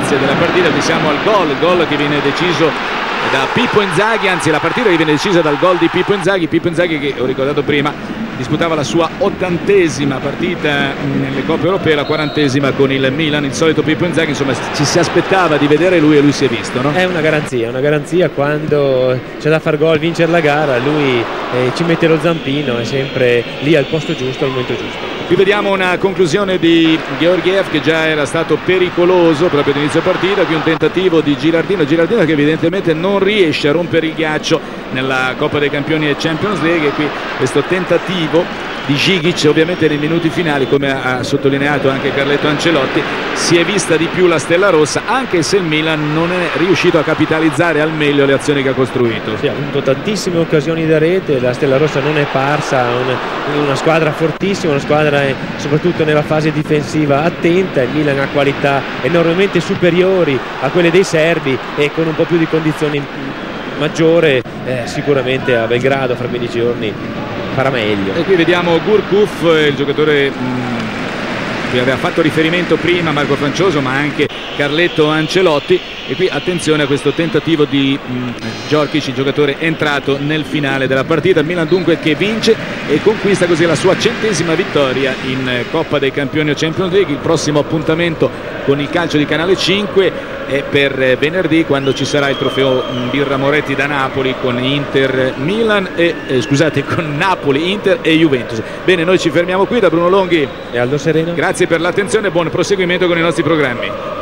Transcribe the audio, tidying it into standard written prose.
notizia della partita. Qui siamo al gol che viene deciso da Pippo Inzaghi, anzi la partita che viene decisa dal gol di Pippo Inzaghi che ho ricordato prima disputava la sua 80ª partita nelle coppe europee, la 40ª con il Milan. Il solito Pippo Inzaghi, insomma, ci si aspettava di vedere lui e lui si è visto, no? È una garanzia quando c'è da far gol, vincere la gara, lui ci mette lo zampino, è sempre lì al posto giusto, al momento giusto. Qui vediamo una conclusione di Georgiev che già era stato pericoloso proprio all'inizio partita. Qui un tentativo di Gilardino che evidentemente non riesce a rompere il ghiaccio nella Coppa dei Campioni e Champions League, e qui questo tentativo di Žigić ovviamente nei minuti finali, come ha sottolineato anche Carletto Ancelotti, si è vista di più la Stella Rossa, anche se il Milan non è riuscito a capitalizzare al meglio le azioni che ha costruito. Sì, ha avuto tantissime occasioni da rete, la Stella Rossa non è parsa, una squadra fortissima, una squadra soprattutto nella fase difensiva attenta. Il Milan ha qualità enormemente superiori a quelle dei serbi e con un po' più di condizioni maggiore sicuramente a Belgrado fra 15 giorni farà meglio. E qui vediamo Gurkuf, il giocatore cui aveva fatto riferimento prima Marco Francioso ma anche Carletto Ancelotti, e qui attenzione a questo tentativo di Djorkic, il giocatore entrato nel finale della partita. Il Milan dunque che vince e conquista così la sua 100ª vittoria in Coppa dei Campioni o Champions League. Il prossimo appuntamento con il calcio di Canale 5 è per venerdì, quando ci sarà il trofeo Birra Moretti da Napoli con Inter Milan con Napoli, Inter e Juventus. Bene, noi ci fermiamo qui. Da Bruno Longhi e Aldo Sereno, grazie per l'attenzione e buon proseguimento con i nostri programmi.